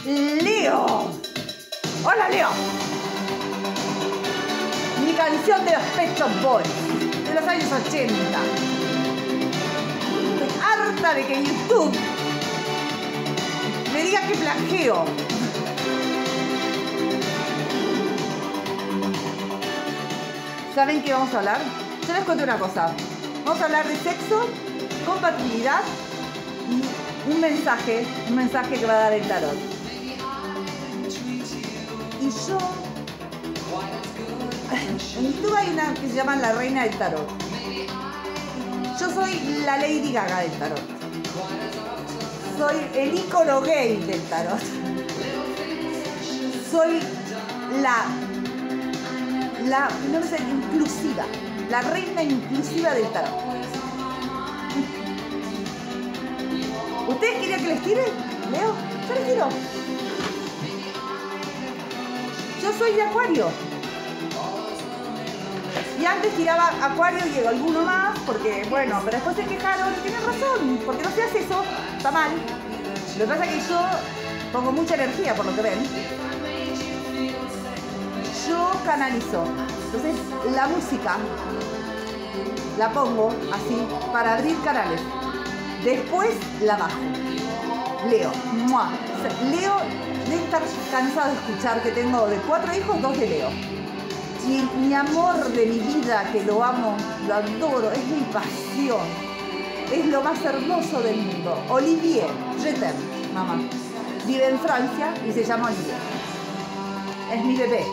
Leo. Hola, Leo. Mi canción de los Pet Shop Boys de los años 80. Estoy harta de que YouTube me diga que plagio. ¿Saben qué vamos a hablar? Yo les cuento una cosa. Vamos a hablar de sexo, compatibilidad y un mensaje que va a dar el tarot. Y yo... En YouTube hay una que se llama la reina del tarot. Yo soy la Lady Gaga del tarot. Soy el ícono gay del tarot. Soy no sé, inclusiva. La reina inclusiva del tarot. ¿Ustedes querían que les tire? ¿Leo? Yo les tiro. Yo soy de Acuario. Y antes tiraba Acuario y alguno más, porque, bueno, pero después se quejaron y tienen razón, porque no se hace eso, está mal. Lo que pasa es que yo pongo mucha energía, por lo que ven. Yo canalizo. Entonces, la música la pongo así, para abrir canales. Después la bajo. Leo. ¡Mua! Leo debe estar cansado de escuchar que tengo de 4 hijos, 2 de Leo. Y mi amor de mi vida, que lo amo, lo adoro, es mi pasión. Es lo más hermoso del mundo. Olivier, je t'aime, mamá. Vive en Francia y se llama Olivier. Es mi bebé.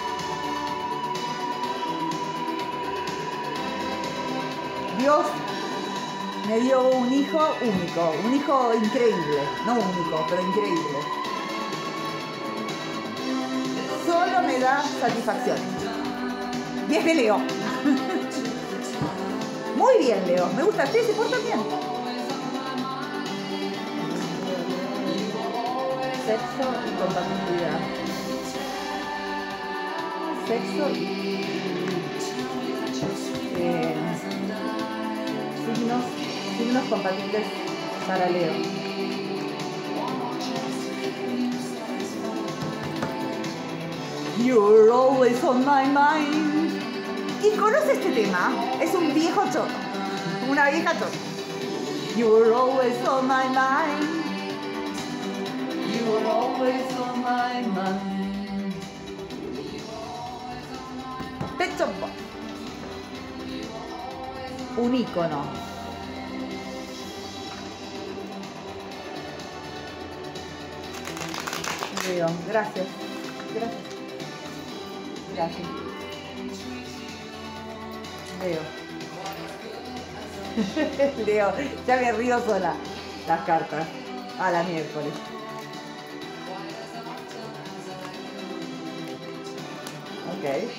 Dios me dio un hijo único, un hijo increíble. No único, pero increíble. Solo me da satisfacción. Y es de Leo. Muy bien, Leo. Me gusta. ¿Ustedes se portan bien? Sexo y compatibilidad. Sexo y... signos compatibles para Leo. You're always on my mind. ¿Y conoce este tema? Es un viejo choto. Una vieja choto. You're always on my mind. You're always on my mind. Pet Shop Boys. Un ícono. Leo, gracias. Gracias. Gracias. Leo. Leo, ya me río sola. Las cartas. A la miércoles. Ok.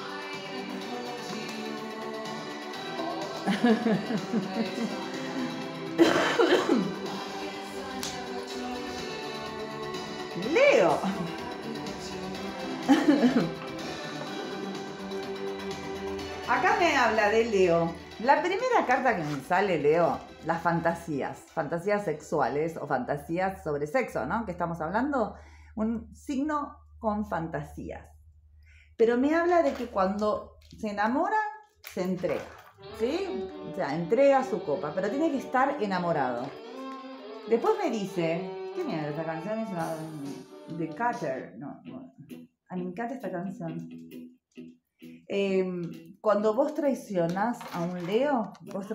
Leo. Acá me habla de Leo. La primera carta que me sale, Leo, las fantasías sexuales o fantasías sobre sexo, ¿no? Que estamos hablando, un signo con fantasías. Pero me habla de que cuando se enamora, se entrega, ¿sí? O sea, entrega su copa, pero tiene que estar enamorado. Después me dice, ¿qué mierda? Esta canción es una de Cutter. No, a mí me encanta esta canción. Cuando vos traicionás a un Leo,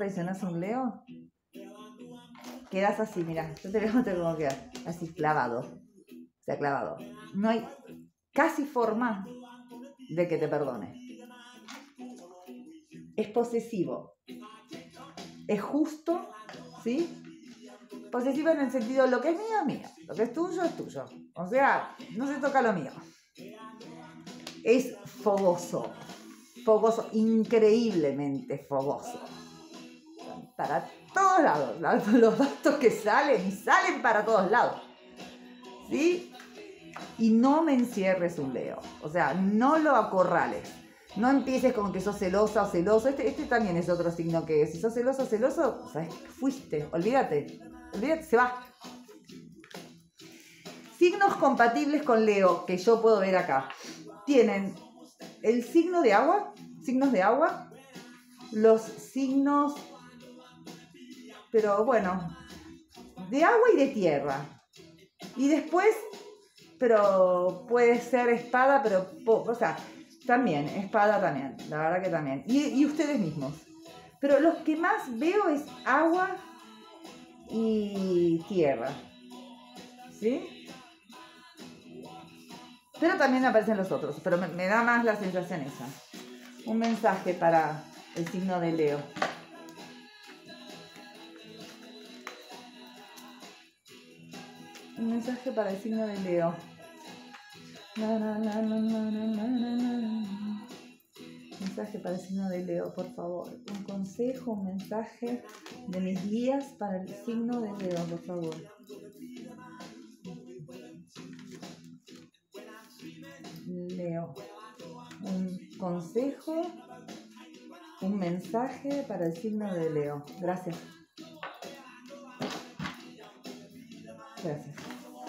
quedás así, mirá, yo te tengo que quedar así clavado, o sea, clavado. No hay casi forma de que te perdone. Es posesivo, es justo, ¿sí? Posesivo en el sentido, lo que es mío es mío, lo que es tuyo, o sea, no se toca lo mío. Es fogoso, increíblemente fogoso. Para todos lados, los datos que salen para todos lados, ¿sí? Y no me encierres un Leo, o sea, no lo acorrales. No empieces con que sos celosa o celoso. Este también es otro signo que si sos celoso, ¿sabes? Olvídate, se va. Signos compatibles con Leo, que yo puedo ver acá. Tienen el signo de agua, signos de agua, los signos, pero bueno, de agua y de tierra. Y después, pero puede ser espada, pero, o sea, también, espada también, la verdad que también. Y ustedes mismos. Pero los que más veo es agua y tierra. ¿Sí? Pero también aparecen los otros, pero me da más la sensación esa. Un mensaje para el signo de Leo. Un mensaje para el signo de Leo. Mensaje para el signo de Leo, por favor. Un consejo, un mensaje de mis guías para el signo de Leo, por favor. Leo. Un consejo, un mensaje para el signo de Leo. Gracias. Gracias.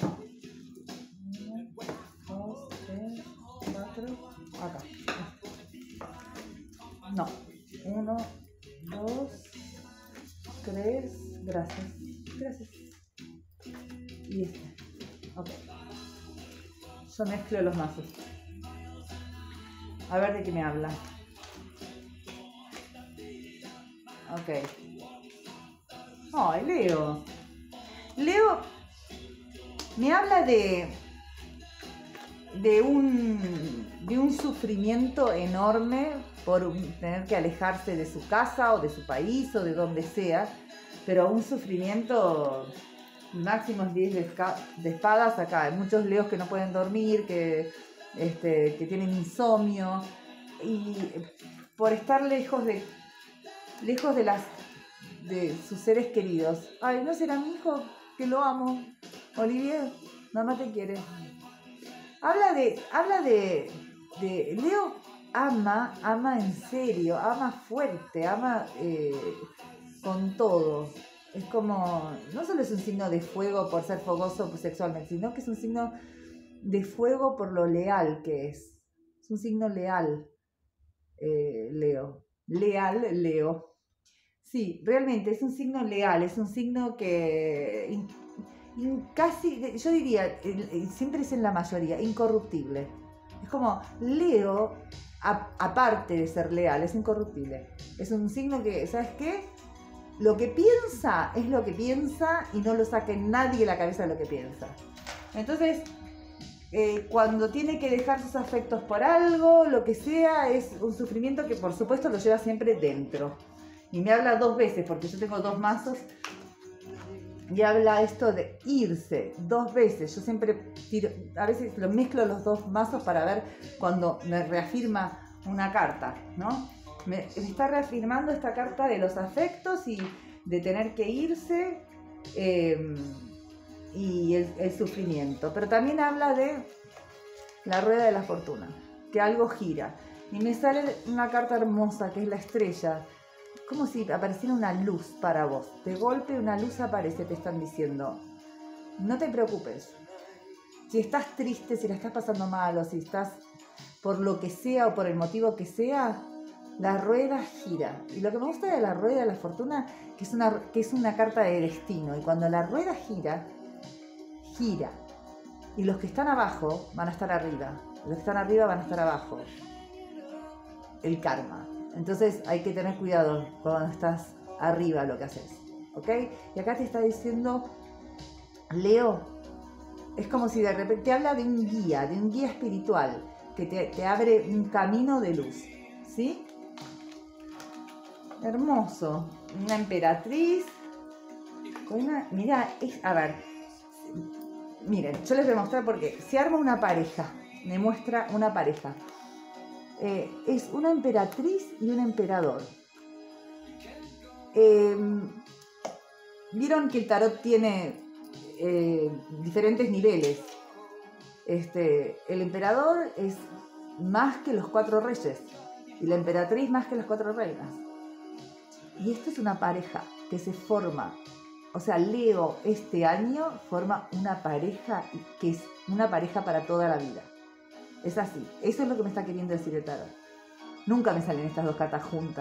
1, 2, 3, 4. Acá. No. 1, 2, 3. Gracias. Gracias. Y este. Ok. Yo mezclo los mazos. A ver de qué me habla. Ok. Ay, Leo. Leo me habla de un sufrimiento enorme por tener que alejarse de su casa o de su país o de donde sea, pero un sufrimiento máximos 10 de espadas acá. Hay muchos leos que no pueden dormir, que tienen insomnio y por estar lejos de sus seres queridos. Ay, ¿no será mi hijo? Que lo amo. Olivier, mamá te quiere. Habla de Leo ama en serio, ama fuerte, ama con todo. Es como, no solo es un signo de fuego por ser fogoso sexualmente, sino que es un signo de fuego por lo leal que es. Es un signo leal, Leo. Leal, Leo. Sí, realmente es un signo leal, es un signo que casi, yo diría, siempre es en la mayoría, incorruptible. Es como Leo, aparte de ser leal, es incorruptible. Es un signo que, ¿sabes qué? Lo que piensa es lo que piensa y no lo saque nadie de la cabeza de lo que piensa. Entonces, cuando tiene que dejar sus afectos por algo, lo que sea, es un sufrimiento que por supuesto lo lleva siempre dentro. Y me habla 2 veces, porque yo tengo 2 mazos, y habla esto de irse 2 veces. Yo siempre tiro, a veces lo mezclo los 2 mazos para ver cuando me reafirma una carta, ¿no? Me está reafirmando esta carta de los afectos y de tener que irse y el sufrimiento. Pero también habla de la rueda de la fortuna, que algo gira. Y me sale una carta hermosa que es la estrella. Como si apareciera una luz para vos. De golpe una luz aparece, te están diciendo. No te preocupes. Si estás triste, si la estás pasando mal o si estás por lo que sea o por el motivo que sea, la rueda gira. Y lo que me gusta de la rueda de la fortuna, que es una carta de destino. Y cuando la rueda gira, gira. Y los que están abajo van a estar arriba. Los que están arriba van a estar abajo. El karma. Entonces hay que tener cuidado cuando estás arriba lo que haces, ¿ok? Y acá te está diciendo, Leo, es como si de repente te habla de un guía espiritual que te abre un camino de luz, ¿sí? Hermoso. Una emperatriz. Mirá, a ver, miren, yo les voy a mostrar porque se arma una pareja, me muestra una pareja. Es una emperatriz y un emperador. Vieron que el tarot tiene diferentes niveles. El emperador es más que los 4 reyes y la emperatriz más que las 4 reinas. Y esto es una pareja que se forma o sea, Leo este año forma una pareja que es una pareja para toda la vida. Es así. Eso es lo que me está queriendo decir el tarot. Nunca me salen estas dos cartas juntas.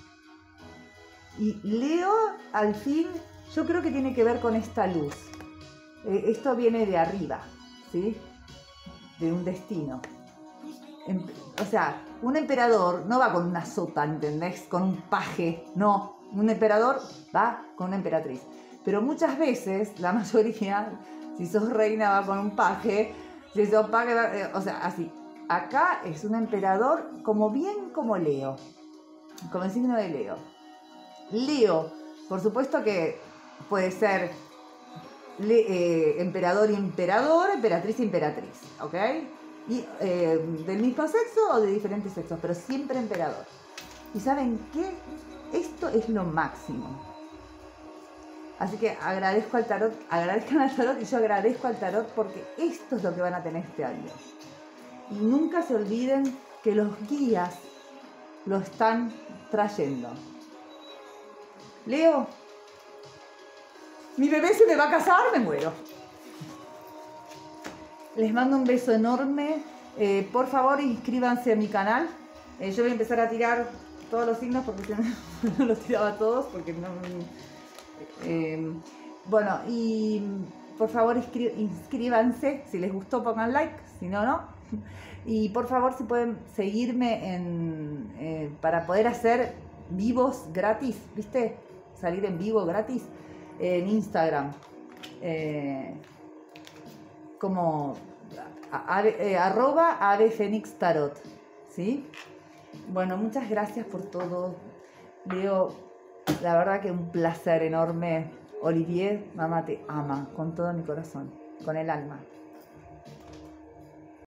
Y Leo, al fin, yo creo que tiene que ver con esta luz. Esto viene de arriba, ¿sí? De un destino. O sea, un emperador no va con una sota, ¿entendés? Con un paje, no. Un emperador va con una emperatriz. Pero muchas veces, la mayoría, si sos reina va con un paje, si sos paje, o sea, así. Acá es un emperador como bien como Leo, como el signo de Leo. Leo, por supuesto que puede ser emperador y emperador, emperatriz y emperatriz, ¿ok? Y del mismo sexo o de diferentes sexos, pero siempre emperador. ¿Y saben qué? Esto es lo máximo. Así que agradezco al tarot, agradezcan al tarot y yo agradezco al tarot porque esto es lo que van a tener este año. Y nunca se olviden que los guías lo están trayendo. Leo, mi bebé se me va a casar, me muero. Les mando un beso enorme. Por favor, inscríbanse a mi canal. Yo voy a empezar a tirar todos los signos porque no los tiraba todos porque no... bueno, y por favor inscríbanse. Si les gustó, pongan like. Si no, no. Y por favor, si pueden seguirme para poder hacer vivos gratis, ¿viste? Salir en vivo gratis en Instagram. Como @avefenixtarot, ¿sí? Bueno, muchas gracias por todo. Leo, la verdad que un placer enorme. Olivier, mamá te ama con todo mi corazón, con el alma.